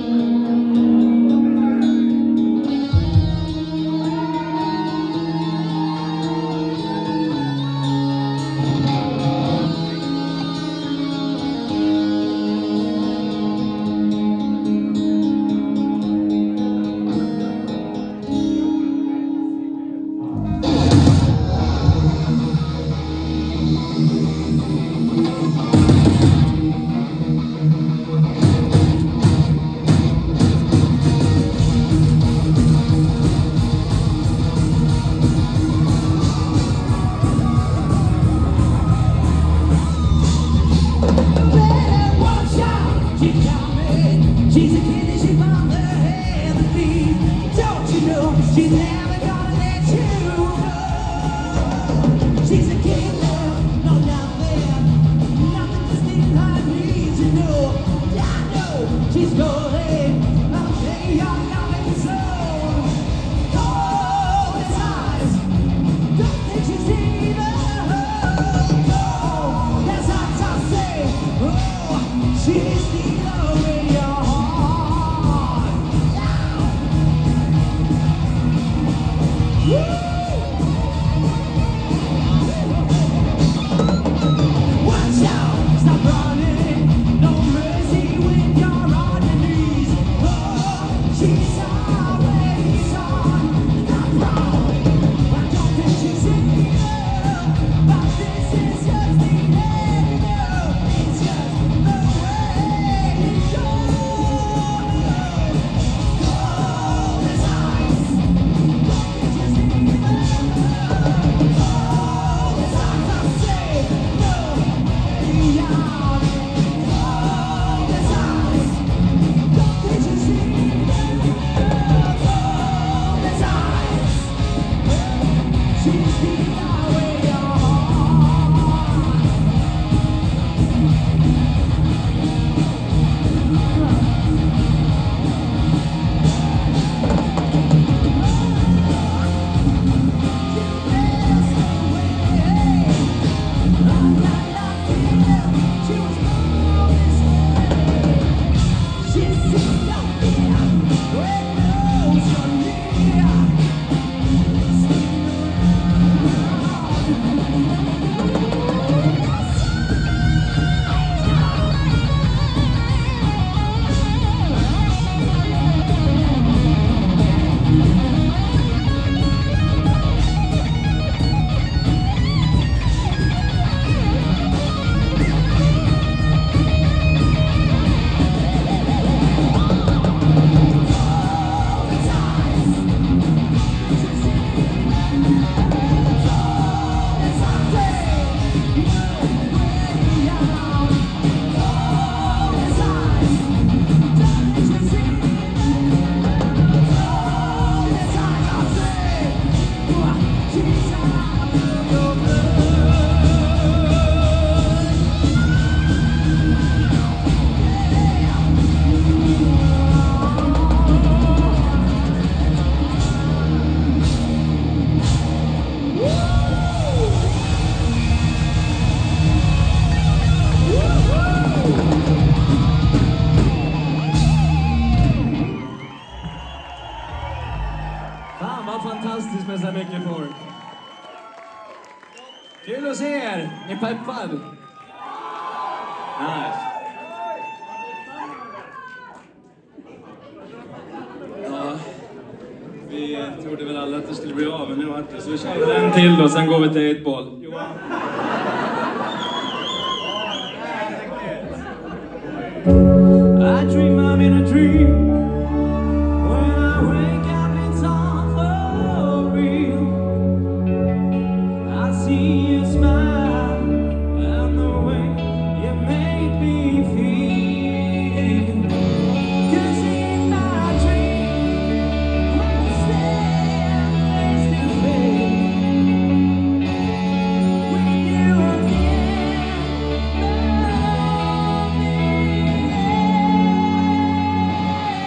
fantastiskt med så mycket folk. Kul att se er. Ni peppad? Nice. Ja, vi trodde väl alla att det skulle bli av, men nu vart det. Så vi kör en till då, sen går vi till 8-ball. Johan. I dream I'm in a dream. When I wake up it's all for real. I see you smile and the way you make me feel. 'Cause in my dream I stand face to face with you again. Love me.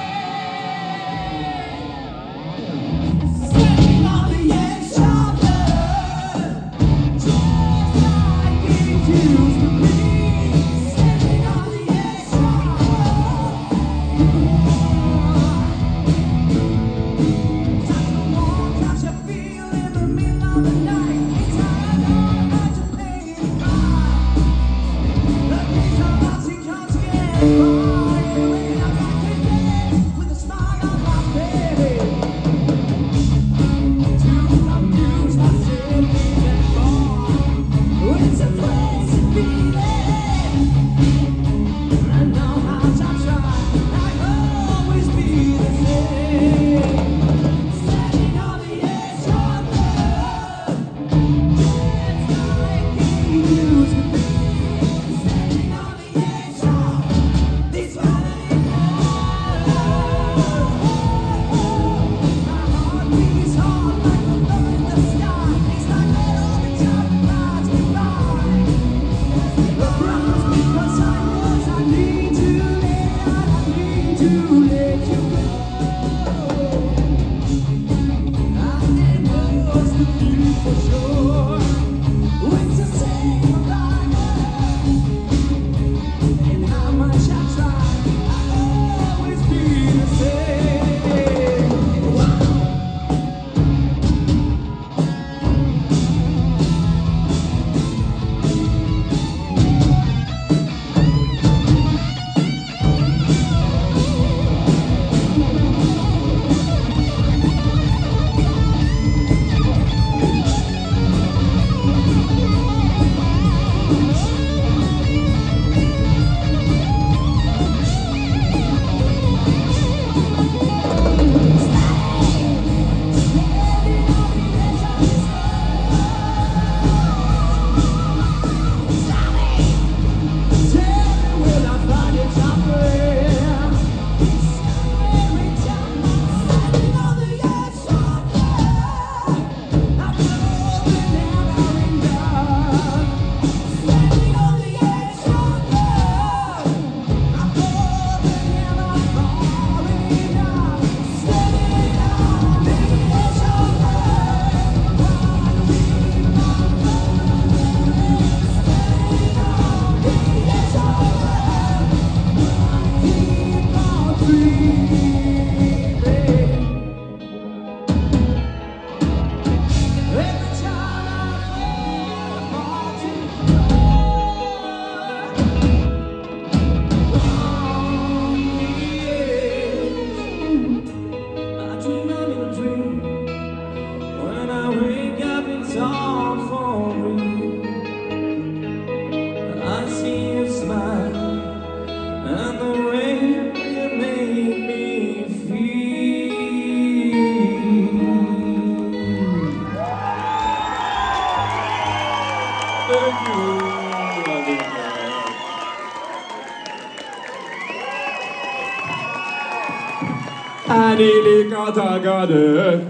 Är ni lika taggade?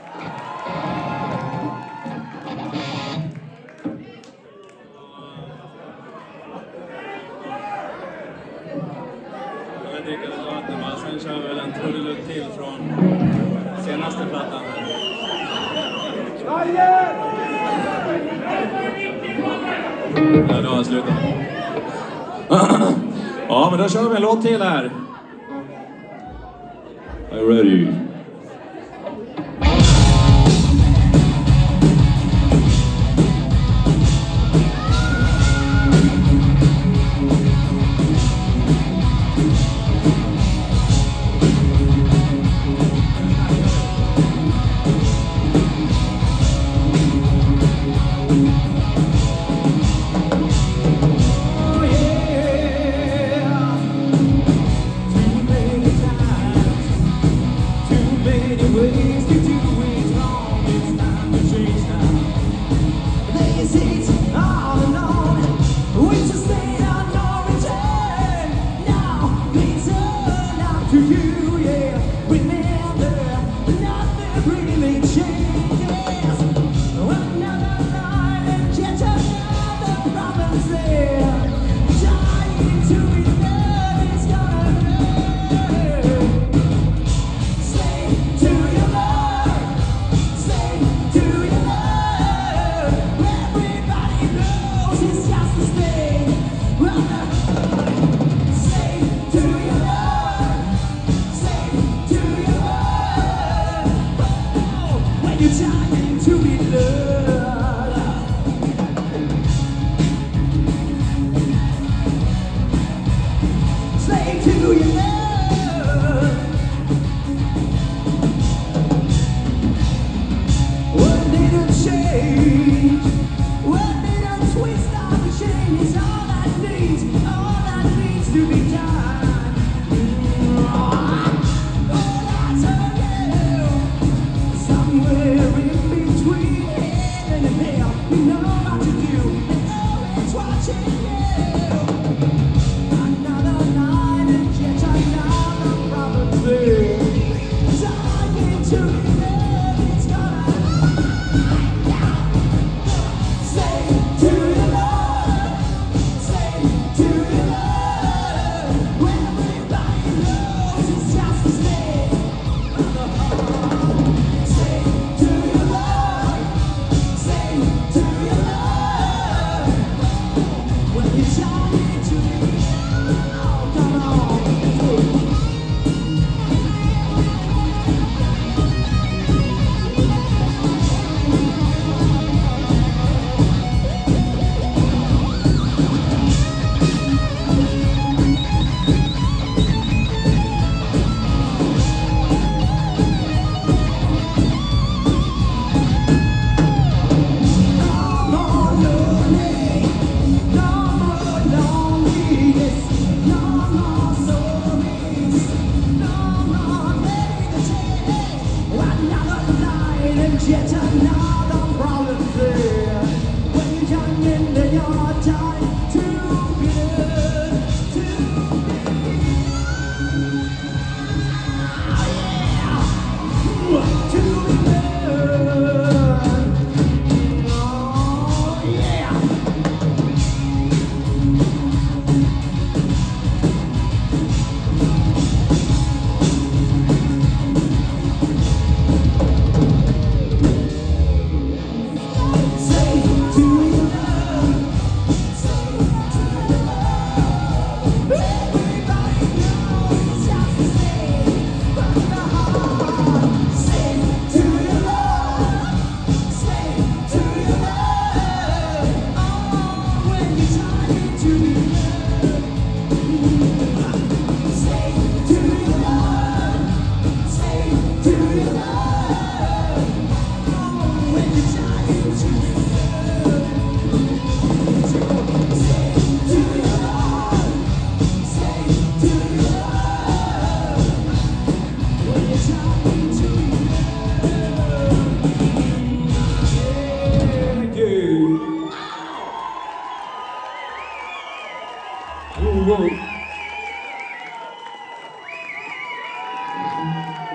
Jag dricker låten, va? Sen kör vi väl en trudelutt till från senaste plattan. Ja, då har jag slutat. Ja, men då kör vi en låt till här. Are you ready?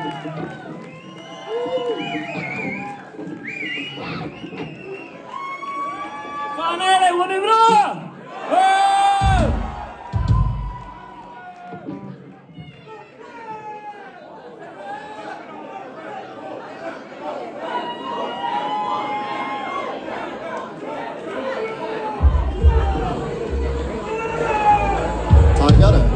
Fan är det? Var ni bra? Taggade?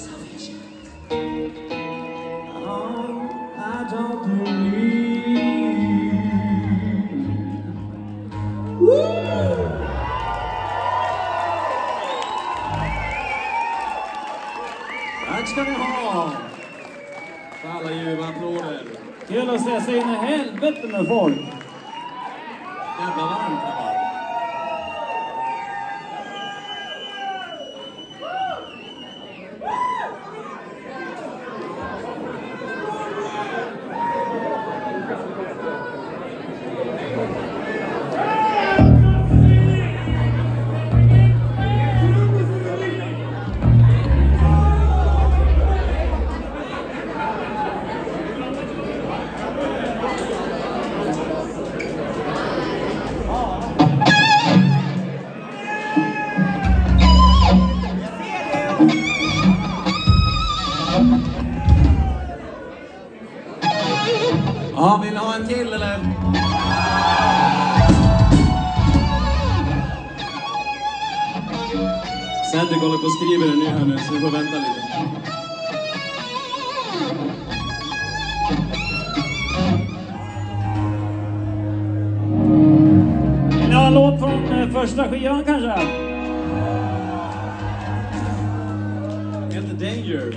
don't believe att säga sig in i helvete med folk. Jävla varmt här var. Ja, vill ni ha en till eller? Cedric håller på att skriva den nu här nu, så vi får vänta lite. Vill ni ha en låt från första skivan kanske? Heter Danger.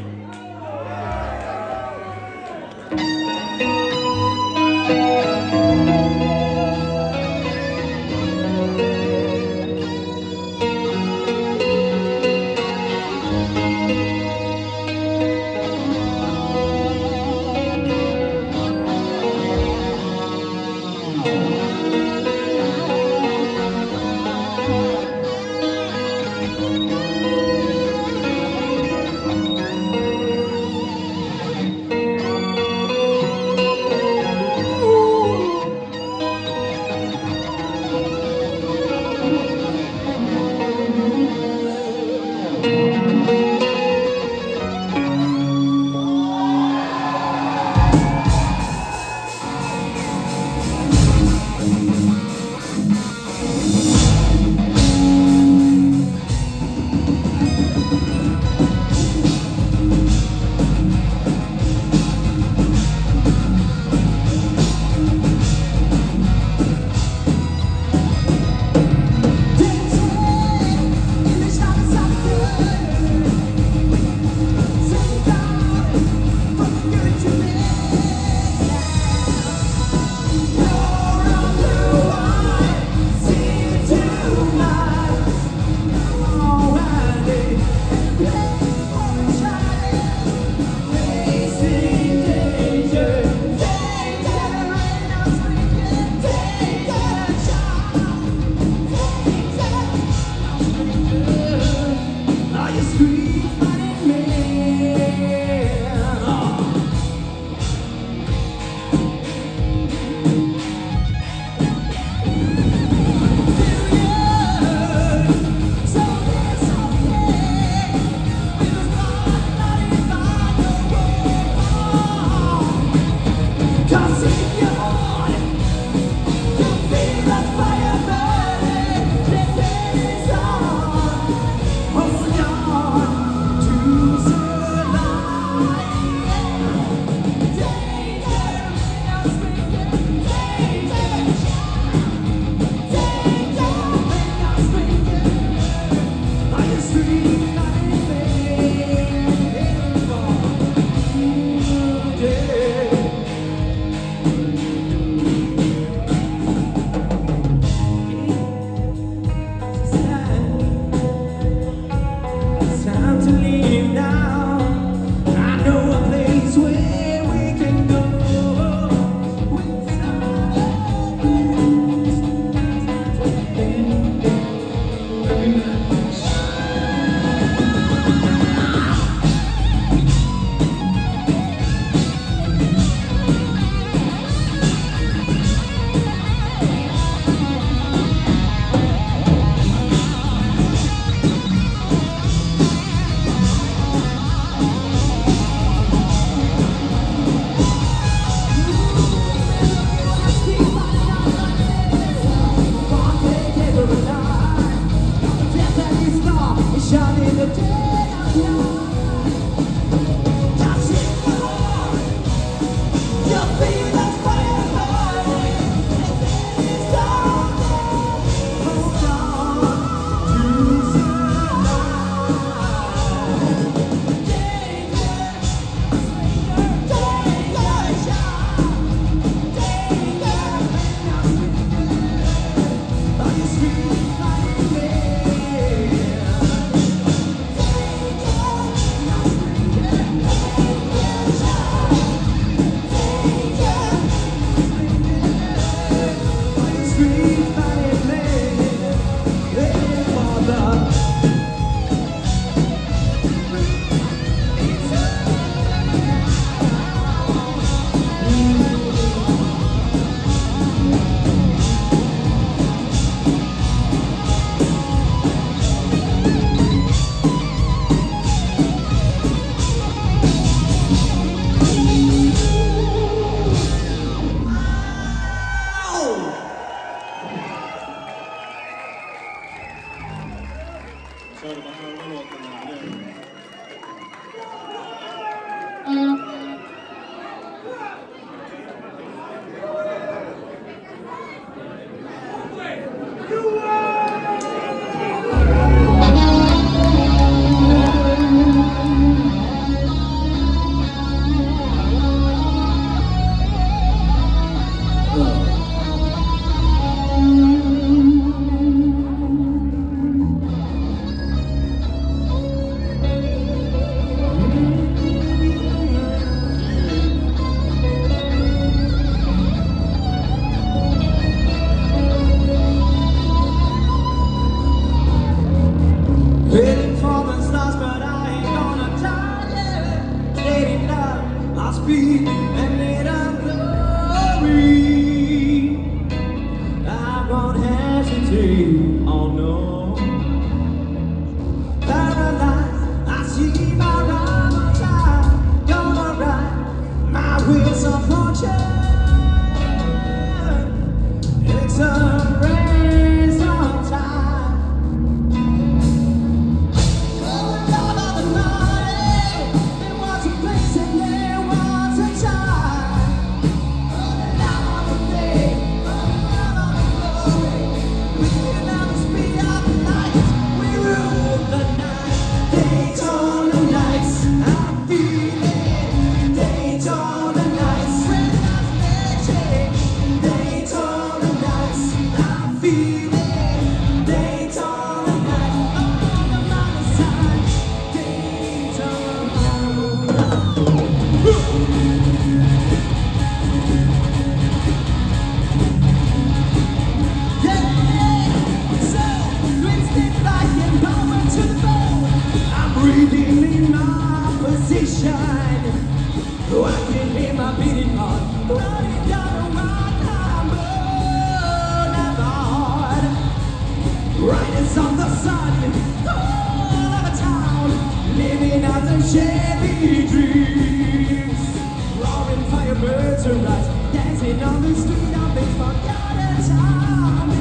Walking on the street, I've been forgotten time.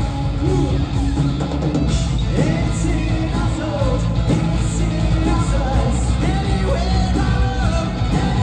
It's in our souls, it's in our souls. Anywhere I look,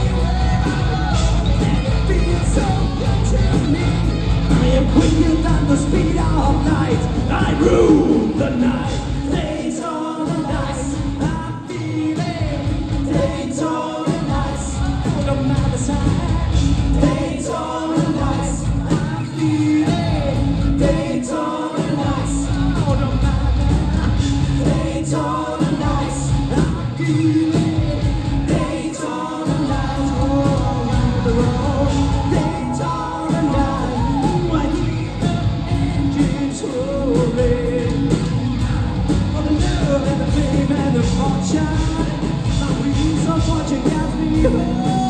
and it feels so good to me. I am quicker than the speed of light. I rule the night. Daytona nights, I feel it. Daytona nights, hold on my side. Daytona nights, I feel it. Daytona nights, hold on my side. Daytona nights, I feel it. Daytona nights, all around the road. Daytona nights, I hear the engines roaring. For the love and the fame and the fortune, my wheels of fortune got me home.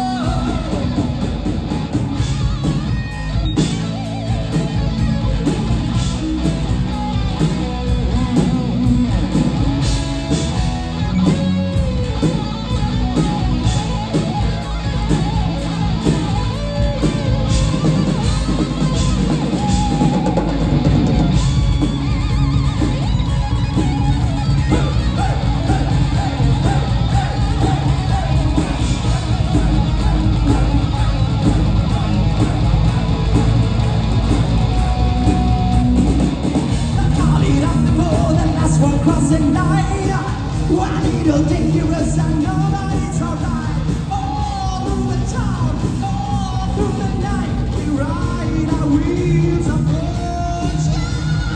Crossing line, one little dangerous and nobody's alright. All through the town, all through the night, we ride our wheels of fortune.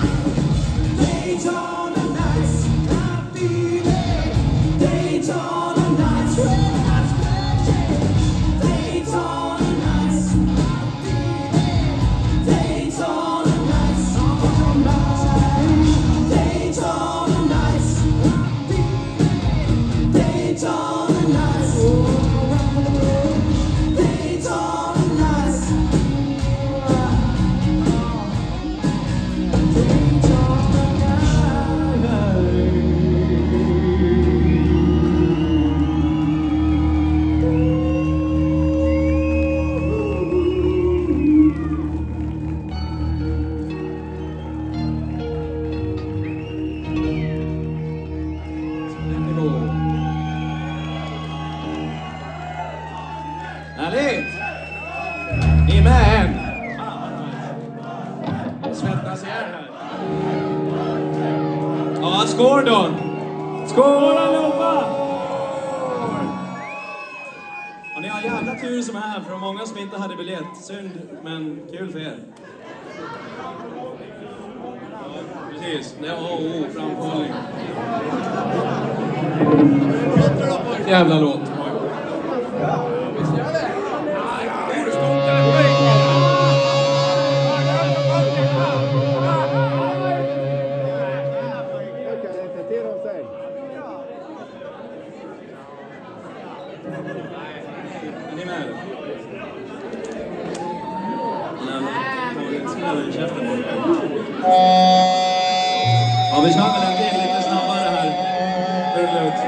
Daytona nights, I feel it. Daytona nights, when I'm stretching. Daytona nights, I feel it. Daytona nights, on my side. Daytona nights, I feel it. Daytona nights, all around the world. Daytona nights, Daytona Härligt! Ni är med än? Svettas igen här. Ja, skål då! Skål allihopa! Ja, ni har jävla tur som är här, för det var många som inte hade biljett. Synd, men kul för er. Precis, det var framförhållning. Jävla låt. Är ni med? Ja, vi kör väl en till lite snabbare här. Hur ut?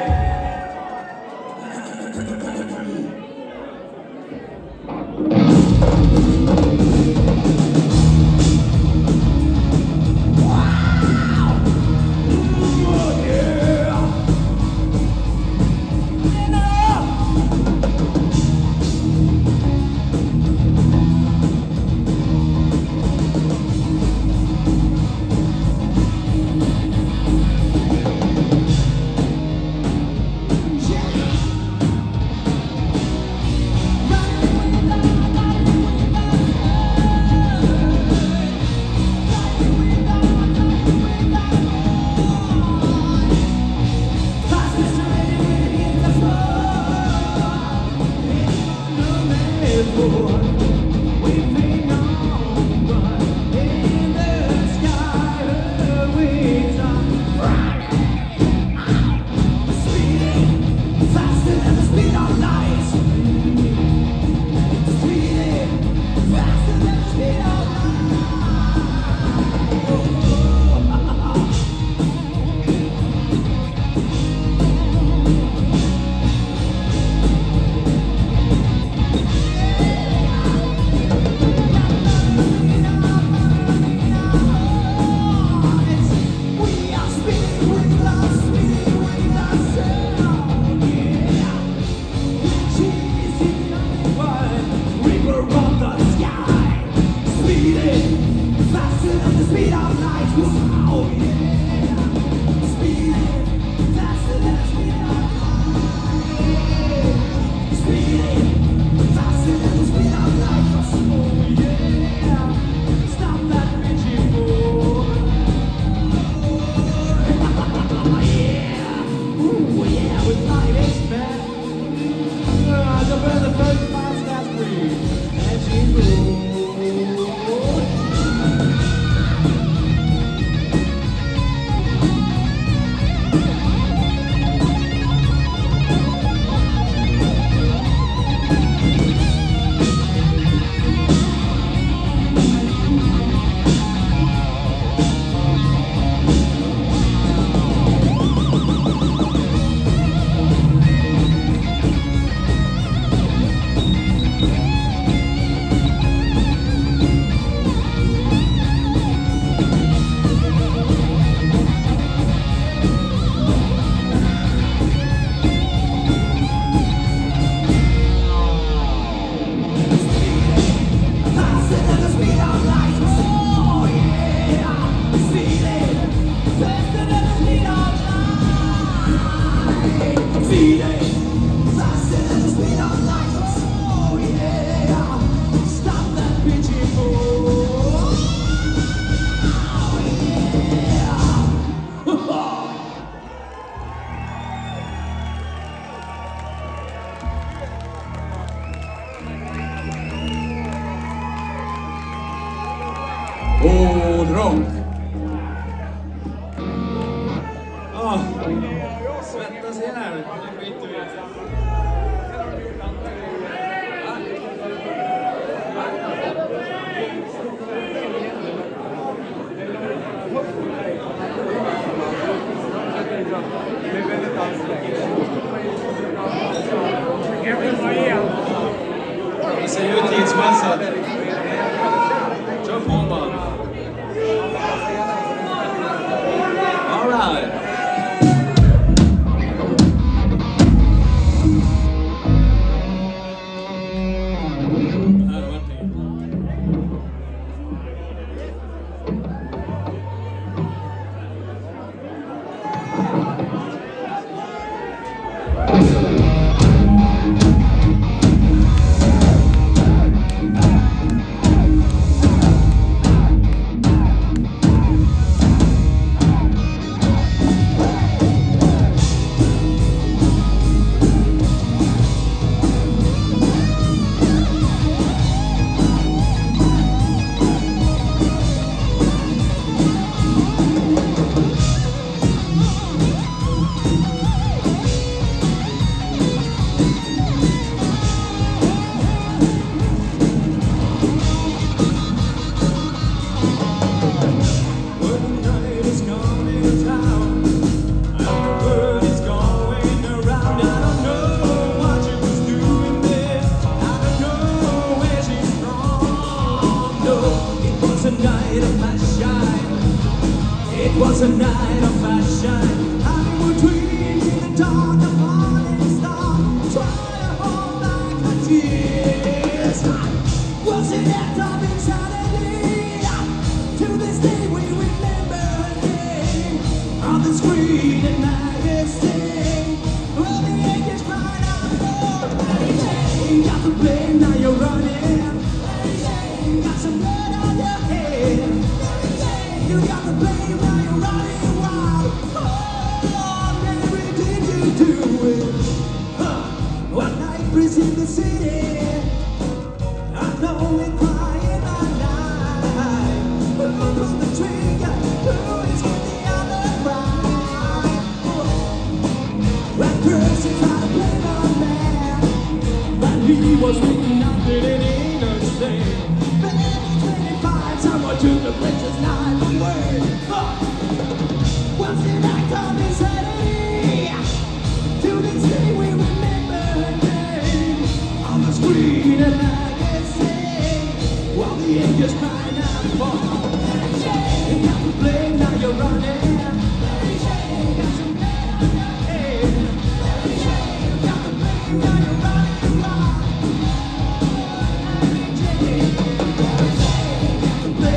Hårdrock. Svettas igen här. Det skiter vi i. Det ser ut tidsmässigt. Kör på bara. All right. It was a night of fashion. Hollywood dreams in the dark, a morning star. Try to hold back the tears. Was it act of insanity? To this day we remember her name. On the screen and magazine, well, the angels cried out for Mary Jane. Got the blame, now you're running. Mary Jane, got some blood on your head. Mary Jane, you got the blame, now you're running wild. Oh, Mary, did you do it? One night breeze in the city. I'm only crying my night. Who pulled the trigger? Who is with the other bride? When Percy tried to play my man, but he was looking up at an innocent. But every 25, someone took the princess knife away. What's the act of insanity? To this day we remember her name. On the screen and magazine, while the angels crying out for Mary Jane. You got the blame, now you're running. Mary Jane, got some blood on your head. Mary Jane, you got the blame, now you're running wild. Mary Jane, got the blame.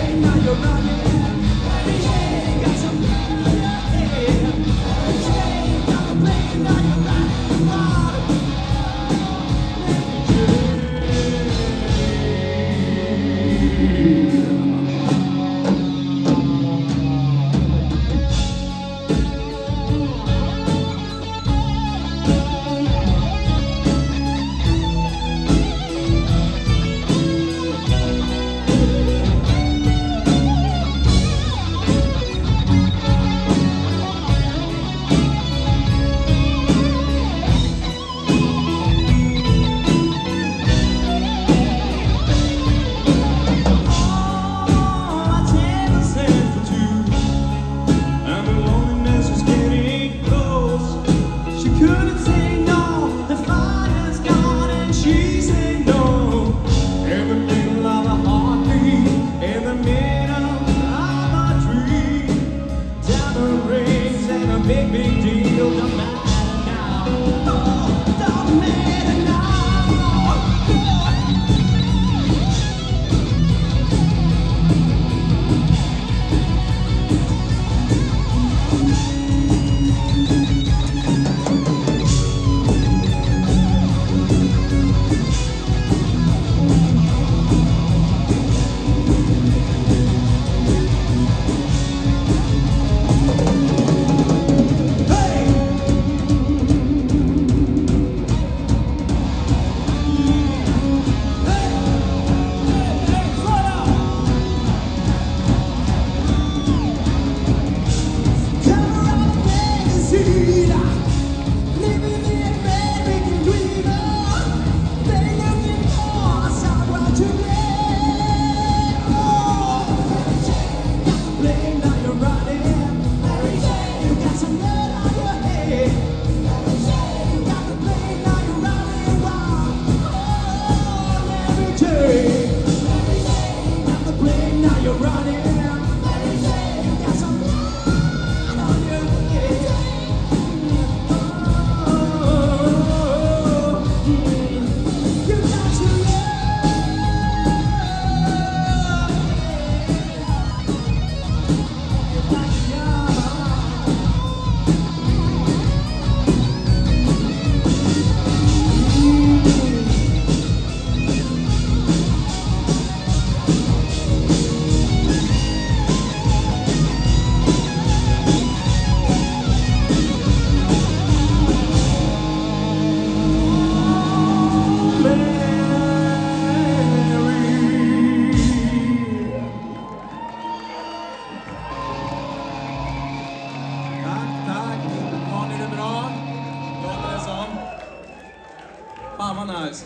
Fan vad nice.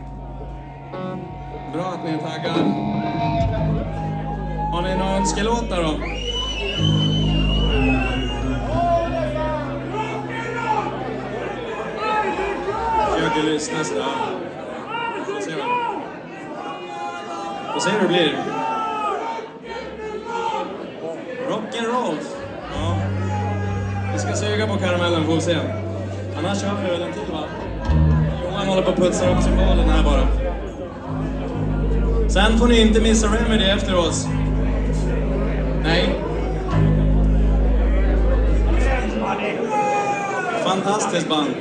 Bra att ni är taggad. Har ni några önskelåtar då? Försöker lyssna sådär. Får se hur det blir. Rock'n'roll. Ja. Vi ska suga på karamellen, får vi se. Annars kör vi väl en till, va? Johan håller på att putsa upp symbolen här bara. Sen får ni inte missa Remedy efter oss. Nej. Fantastiskt band.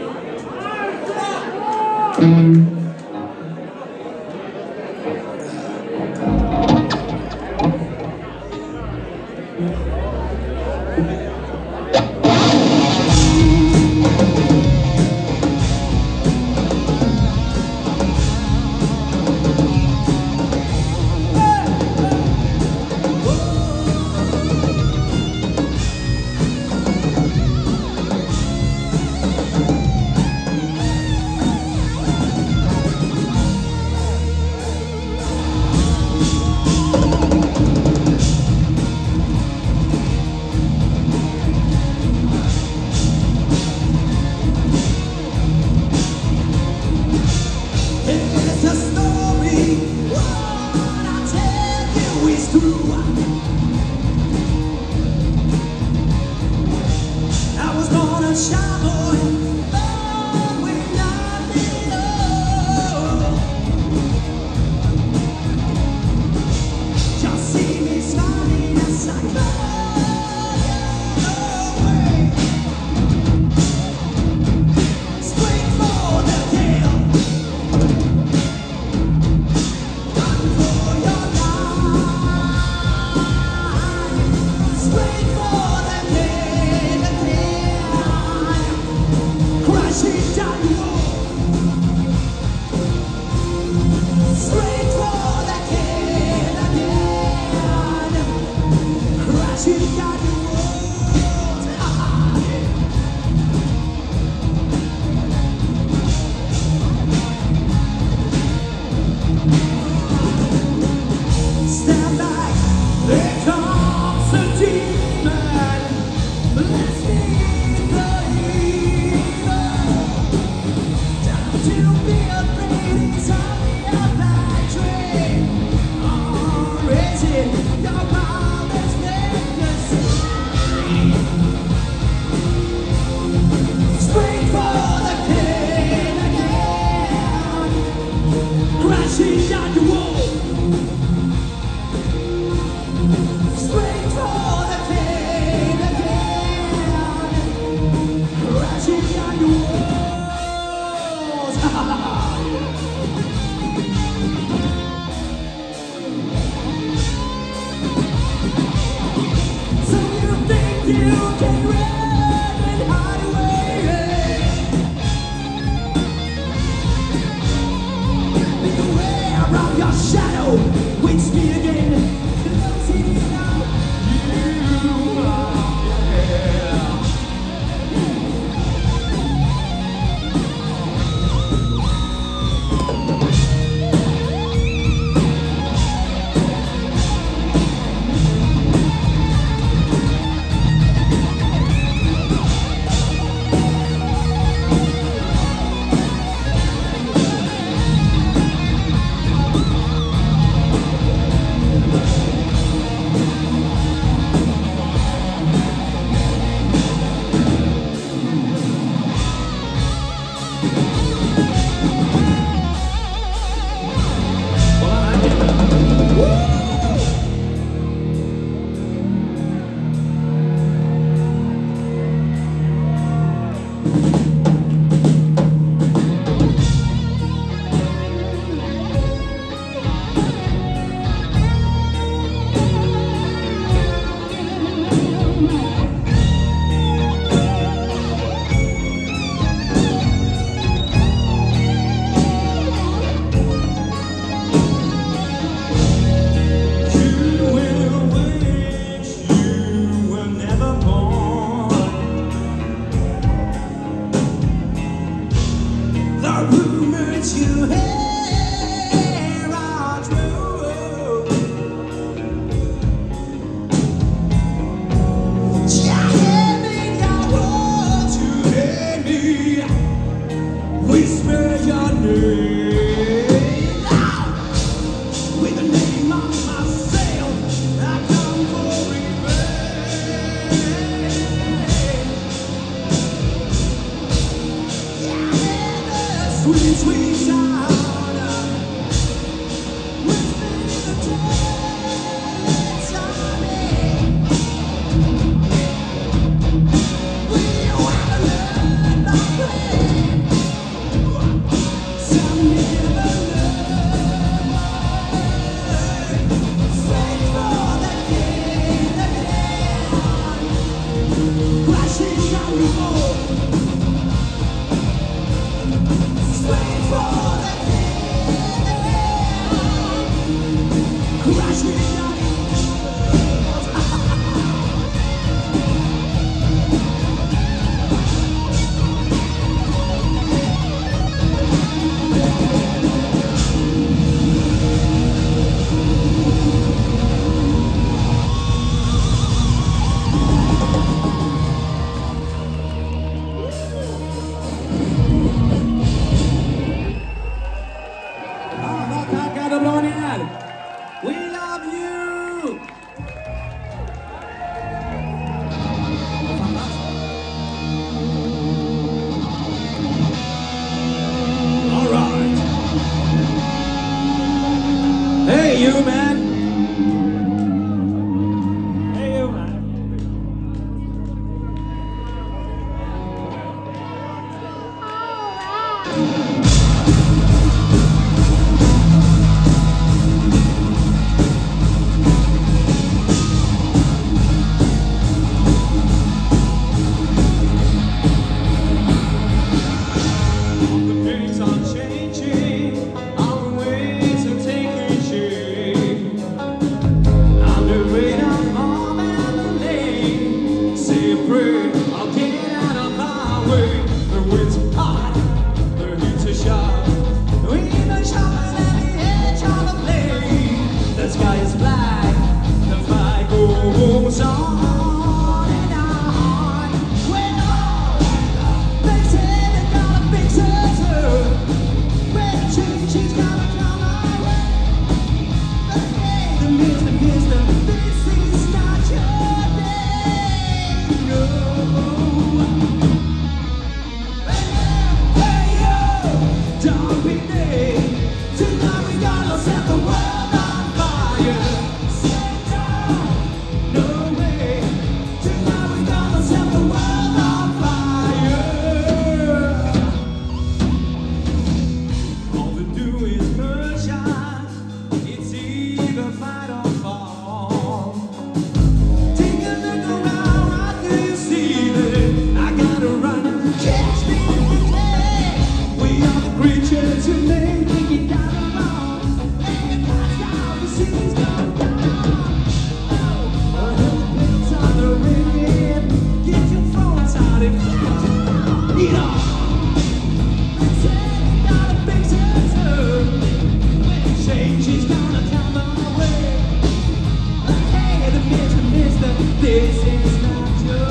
This is not your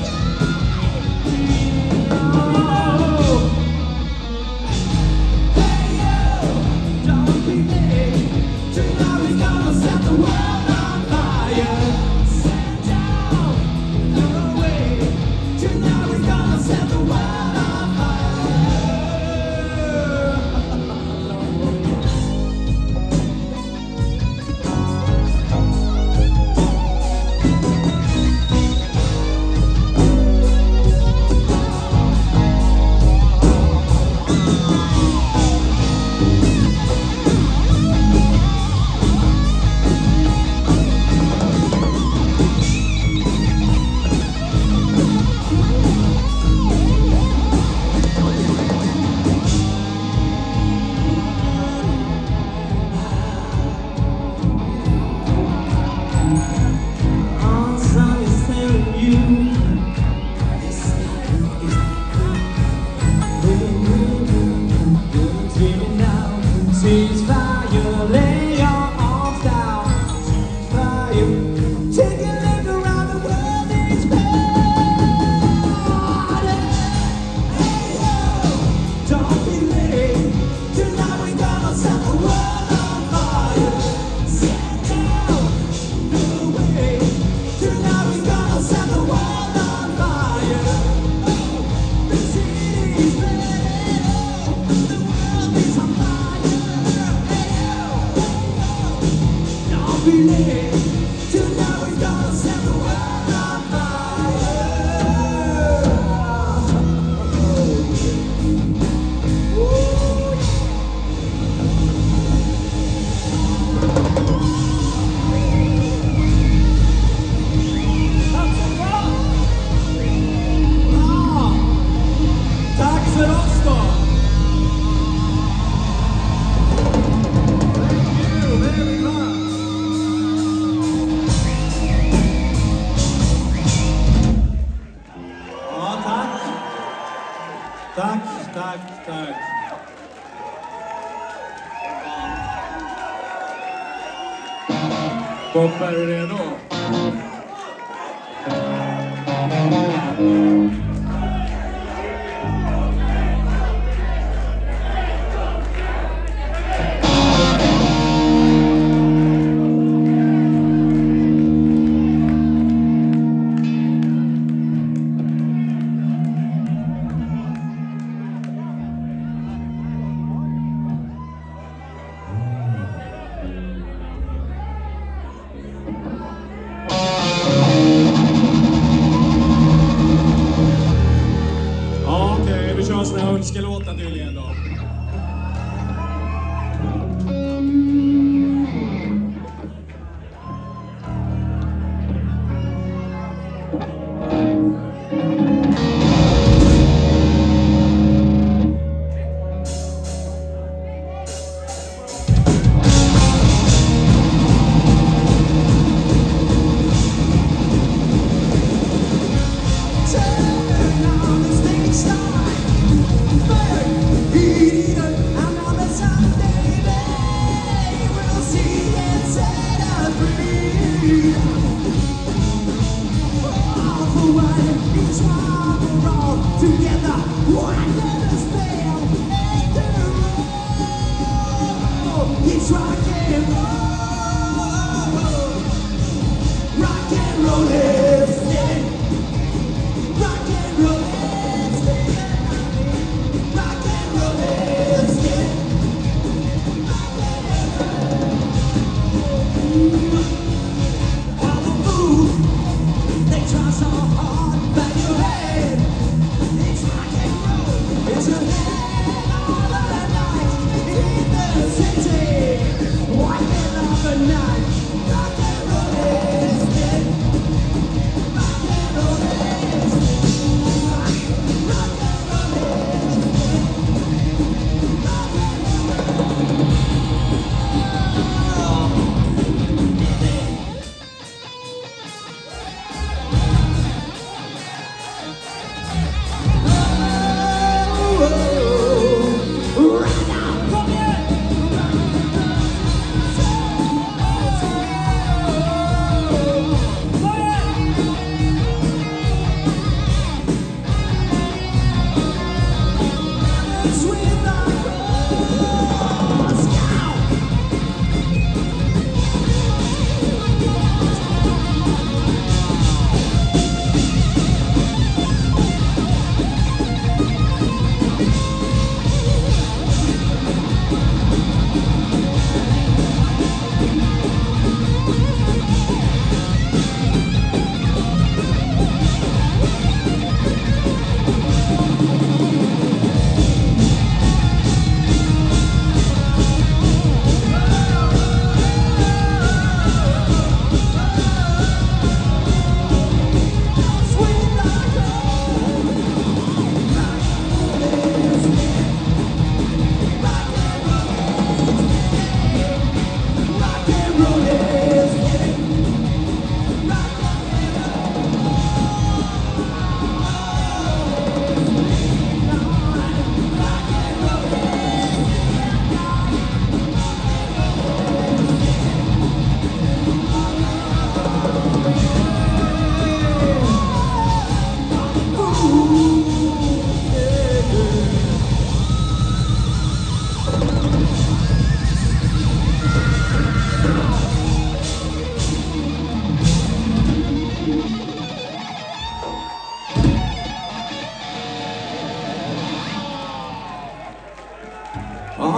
Tack. Bob, är du redo?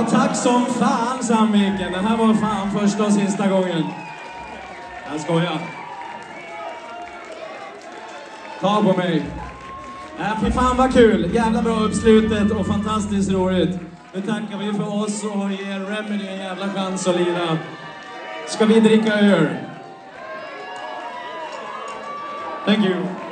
Ja, tack som fan Sandviken. Den här var fan första och sista gången. Jag skojar. Ta på mig. Fy fan vad kul. Jävla bra uppslutet och fantastiskt roligt. Nu tackar vi för oss och ger Remedy en jävla chans att lira. Ska vi dricka öl? Thank you.